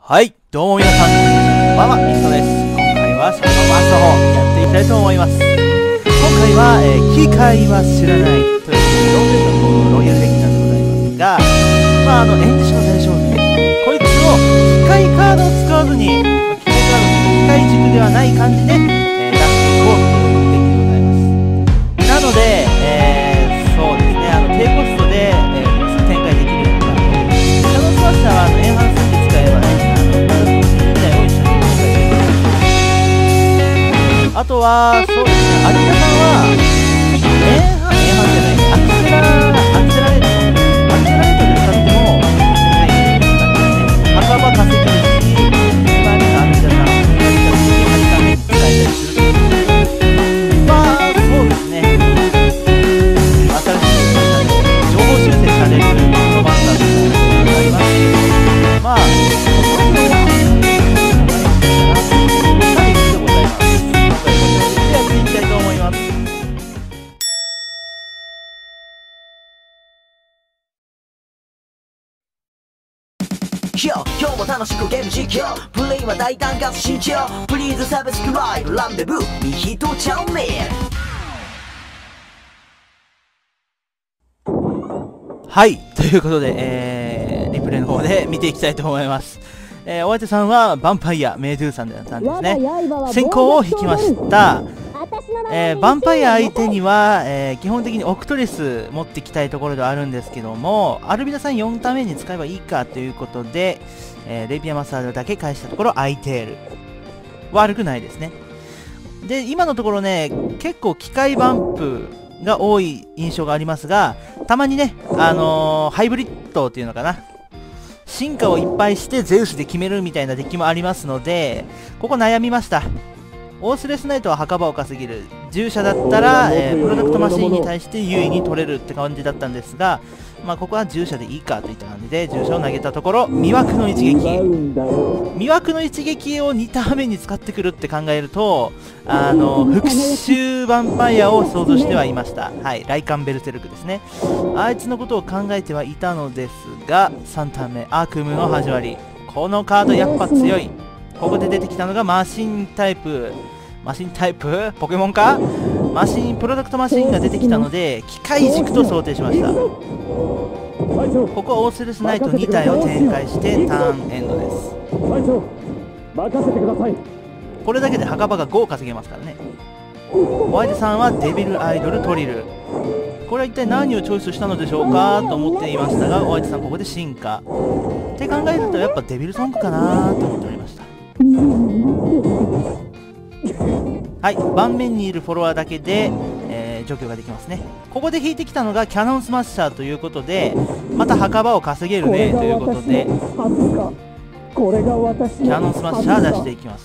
はい、どうも皆さん、こんばんは、ミストです。今回はシャドウバーストの方、やっていきたいと思います。今回は、機械は知らないというロイヤルデッキなんでございますが、エンジシの大将軍、こいつを機械カードを使わずに、機械カード、機械軸ではない感じで、出していこうというデッキでございます。なので、そうですね、低コストで、展開できるような、シャドウバースターはエンハンスで使えばね、あとは、そうですね、アリナさんは、エンハンじゃないね、アクセラレートで使っても、全然いいですね。墓場稼げるし、今ね、アリナさん、ハリカメに使えたりする。そうですね、新しい情報修正されるロマンサーというのがありますし、 今日も楽しくゲーム実況プレイは大胆かつ慎重プリーズサブスクライブランデブー右とチャンネル。 はい、ということで、リプレイの方で見ていきたいと思います。お相手さんはヴァンパイアメイドゥさんだったんですね。先行を引きました。ヴァンパイア相手には、基本的にオクトレス持っていきたいところではあるんですけども、アルビナさん4タ目に使えばいいかということで、レビアマサードだけ返したところアイテール悪くないですね。で今のところね、結構機械バンプが多い印象がありますが、たまにね、ハイブリッドっていうのかな、進化をいっぱいしてゼウスで決めるみたいなデッキもありますので、ここ悩みました。オースレスナイトは墓場を稼げる、従者だったら、プロダクトマシンに対して優位に取れるって感じだったんですが、ここは従者でいいかといった感じで従者を投げたところ、魅惑の一撃魅惑の一撃を2ターン目に使ってくるって考えると、復讐ヴァンパイアを想像してはいました。はい、ライカンベルセルクですね。あいつのことを考えてはいたのですが、3ターン目アークムの始まり、このカードやっぱ強い。ここで出てきたのがマシンタイプポケモンか、プロダクトマシンが出てきたので機械軸と想定しました。ここはオースレスナイト2体を展開してターンエンドです。これだけで墓場が5稼げますからね。お相手さんはデビルアイドルトリル、これは一体何をチョイスしたのでしょうかと思っていましたが、お相手さんここで進化って考えるとやっぱデビルソングかなと思っておりました。はい、盤面にいるフォロワーだけで、除去ができますね。ここで引いてきたのがキャノンスマッシャーということで、また墓場を稼げるねということで、キャノンスマッシャー出していきます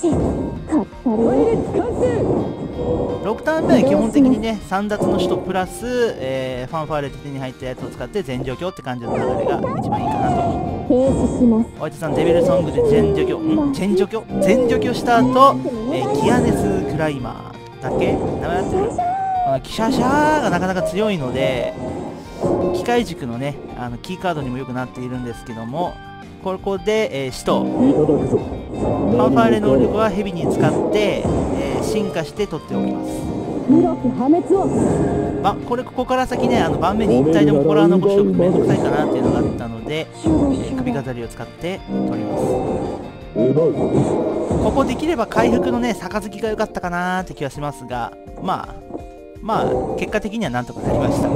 。6ターン目は基本的にね、3奪の人プラス、ファンファーレで手に入ったやつを使って全除去って感じの流れが一番いいかなと。お相手さんデビルソングで全除去した後、ギアネスクライマーだけ名前やってる、キシャシャーがなかなか強いので、機械軸のね、キーカードにもよくなっているんですけども、ここで、使徒ファンファーレ能力はヘビに使って、進化して取っておきます。ここから先ね、盤面に1体でもフォロワー残しておくとめんどくさいかなっていうのがあったので、首飾りを使って取ります。ここできれば回復のね、杯が良かったかなーって気はしますが、結果的にはなんとかなりました。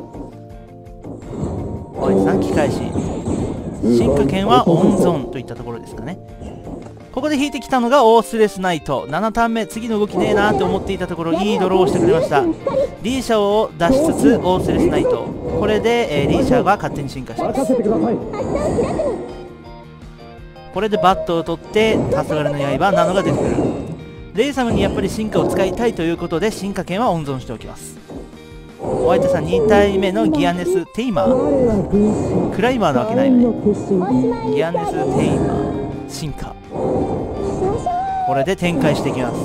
おやじさん機械師、進化権は温存といったところですかね。ここで引いてきたのがオースレスナイト。7ターン目、次の動きねえなーって思っていたところ、いいドローをしてくれました。リーシャを出しつつオースレスナイト、これで、リーシャが勝手に進化します。これでバットを取って黄昏の刃ナノが出てくる。レイサムにやっぱり進化を使いたいということで進化権は温存しておきます。お相手さん2体目のギアネステイマー、クライマーなわけないよね。ギアネステイマー進化、これで展開していきます。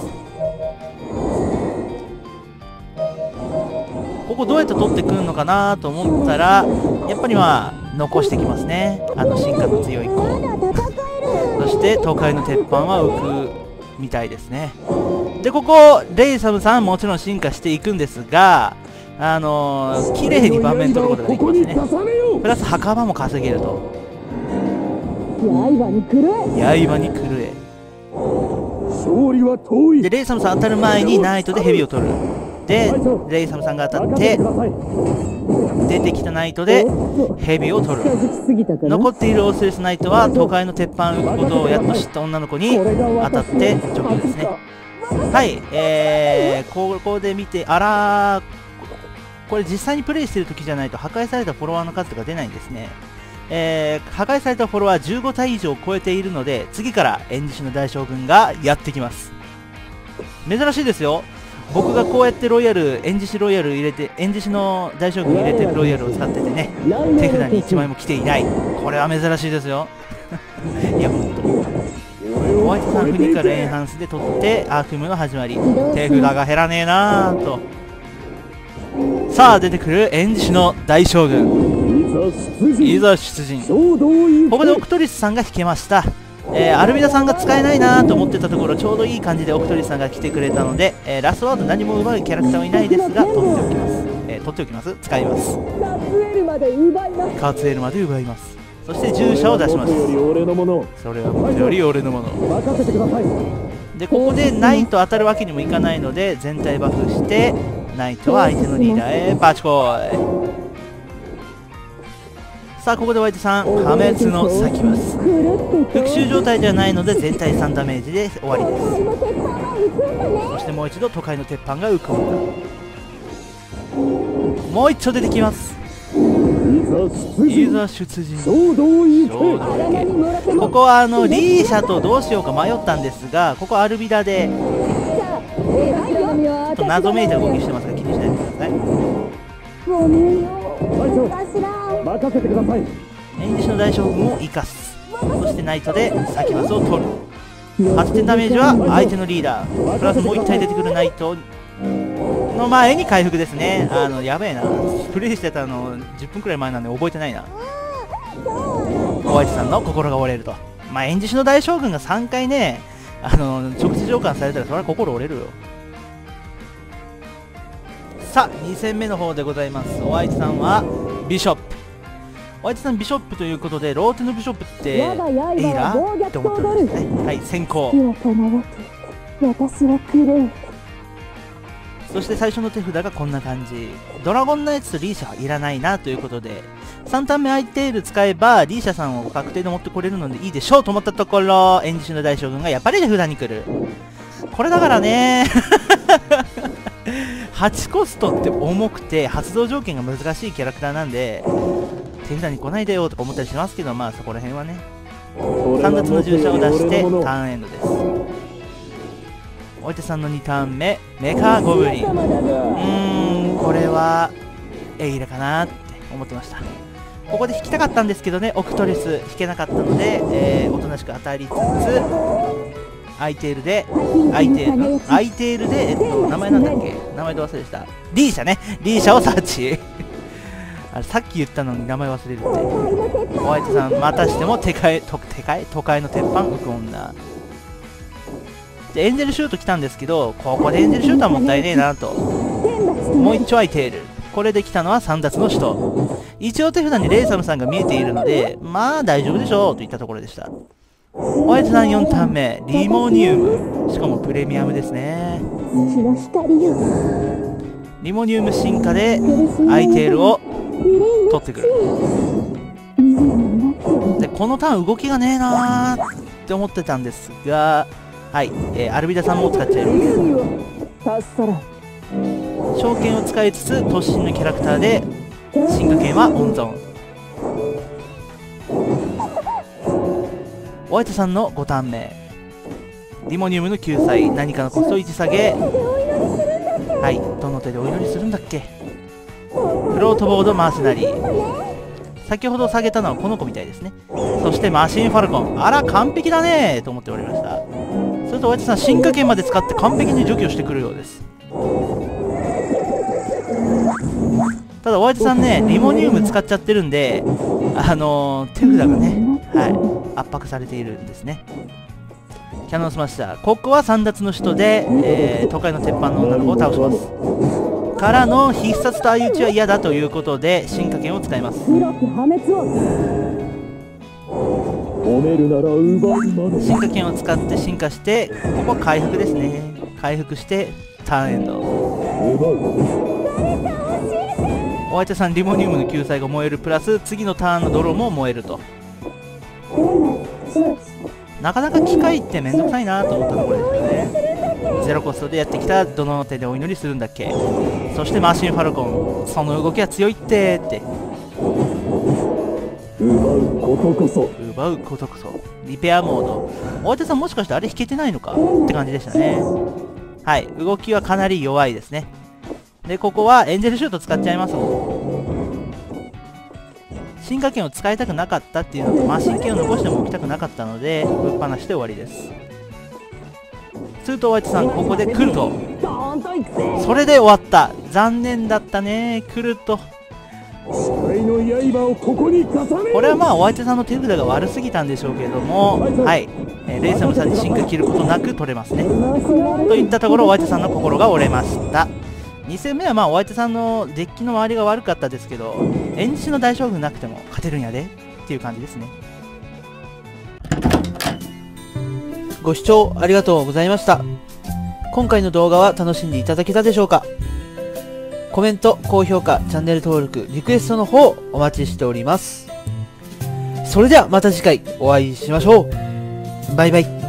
ここどうやって取ってくるのかなと思ったら、やっぱり残してきますね、進化の強い子。 して東海の鉄板は浮くみたいですね。で、ここレイサムさんもちろん進化していくんですが、綺麗に盤面取ることができますね。プラス墓場も稼げると。刃に狂え。 勝利は遠い。 で、レイサムさん当たる前にナイトでヘビを取る。で、レイサムさんが当たって出てきたナイトでヘビを取る。残っているオースレスナイトは東海の鉄板を浮くことをやっと知った女の子に当たって除去ですね。はい、ここで見て、これ実際にプレイしている時じゃないと破壊されたフォロワーの数が出ないんですね。破壊されたフォロワー15体以上超えているので、次から縁獅子の大将軍がやってきます。珍しいですよ。僕がこうやってロイヤル、縁獅子ロイヤル入れて、縁獅子の大将軍入れてるロイヤルを使っててね、手札に1枚も来ていない。これは珍しいですよ。いや、ほんと。ホワイトさんフニカルエンハンスで取ってアークムの始まり。手札が減らねえなーと。さあ出てくる縁獅子の大将軍、いざ出陣。ここでオクトリスさんが引けました。アルビダさんが使えないなと思ってたところ、ちょうどいい感じでオクトリスさんが来てくれたので、ラストワード何も奪うキャラクターはいないですが取っておきます。使います。カツエルまで奪います。そして従者を出します。それは僕より俺のもの。で、ここでナイト当たるわけにもいかないので全体バフしてナイトは相手のリーダーへバチコイ。さあここでホワイトさん破滅の裂きます。復讐状態ではないので全体3ダメージで終わりです。そしてもう一度都会の鉄板が浮くんだ。もう一丁出てきます。いざ出陣。ここはリーシャとどうしようか迷ったんですが、ここアルビダでちょっと謎めいた動きしてますが気にしないでください。 任せてください。 縁獅子の大将軍を生かす。そしてナイトでサキバスを取る。8点ダメージは相手のリーダープラスもう1体出てくるナイトの前に回復ですね。やべえな、プレイしてたの10分くらい前なんで覚えてないな。ホワイトさんの心が折れると。まあ縁獅子の大将軍が3回ね直接召喚されたらそれは心折れるよ。さあ2戦目の方でございます。ホワイトさんはビショップ。ホワイトさんビショップということで、ローテのビショップってエイラーって思ってるんですね。はい、先行。そして最初の手札がこんな感じ。ドラゴンナイツとリーシャはいらないなということで、3ターン目アイテール使えばリーシャさんを確定で持ってこれるのでいいでしょうと思ったところ、縁獅子の大将軍がやっぱり手札に来る。これだからね8コストって重くて発動条件が難しいキャラクターなんで手札に来ないでよとか思ったりしますけど、まあそこら辺はね。3月の従者を出してターンエンドです。おいてさんの2ターン目メカゴブリン。これはエイラかなって思ってました。ここで引きたかったんですけどね、オクトリス引けなかったので、おとなしく当たりつつアイテールで名前なんだっけ、名前で忘れした。リーシャね、リーシャをサーチあれさっき言ったのに名前忘れるって。ホワイトさんまたしても都会の鉄板浮く女でエンジェルシュート来たんですけど、ここでエンジェルシュートはもったいねえなと。もう一丁アイテール。これで来たのは3奪の使徒。一応手札にレイサムさんが見えているのでまあ大丈夫でしょうといったところでした。ホワイトさん4ターン目リモニウム、しかもプレミアムですね。リモニウム進化でアイテールを取ってくる。でこのターン動きがねえなーって思ってたんですが、はい、アルビダさんも使っちゃいます。召喚を使いつつ突進のキャラクターで進化権は温存。ホワイトさんの5ターン目リモニウムの救済、何かのコスト1下げ。はい、どの手でお祈りするんだっけ。フロートボードマーセナリー、先ほど下げたのはこの子みたいですね。そしてマシンファルコン、あら完璧だねーと思っておりました。それとホワイトさん進化権まで使って完璧に除去してくるようです。 ただお相手さんね、リモニウム使っちゃってるんで、手札がね、はい、圧迫されているんですね。キャノンスマッシャー、ここは三奪の人で、都会の鉄板の女の子を倒します。からの必殺と相打ちは嫌だということで進化剣を使います。進化剣を使って進化して、ここは回復ですね。回復してターンエンド。お相手さんリモニウムの救済が燃えるプラス次のターンの泥も燃えると。なかなか機械ってめんどくさいなと思ったところですよね。ゼロコストでやってきたどの手でお祈りするんだっけ。そしてマシンファルコン、その動きは強いって奪うことこそリペアモード。お相手さんもしかしてあれ引けてないのかって感じでしたね。はい、動きはかなり弱いですね。でここはエンジェルシュート使っちゃいますもん。進化剣を使いたくなかったっていうのと、マシン剣を残しても置きたくなかったのでぶっ放して終わりです。するとお相手さんここで来ると、それで終わった。残念だったね。来るとこれはまあお相手さんの手札が悪すぎたんでしょうけれども、はい、レイサムさんに進化切ることなく取れますね。といったところお相手さんの心が折れました。2戦目はまあお相手さんのデッキの周りが悪かったですけど、演じの大将軍なくても勝てるんやでっていう感じですね。ご視聴ありがとうございました。今回の動画は楽しんでいただけたでしょうか。コメント、高評価、チャンネル登録、リクエストの方お待ちしております。それではまた次回お会いしましょう。バイバイ。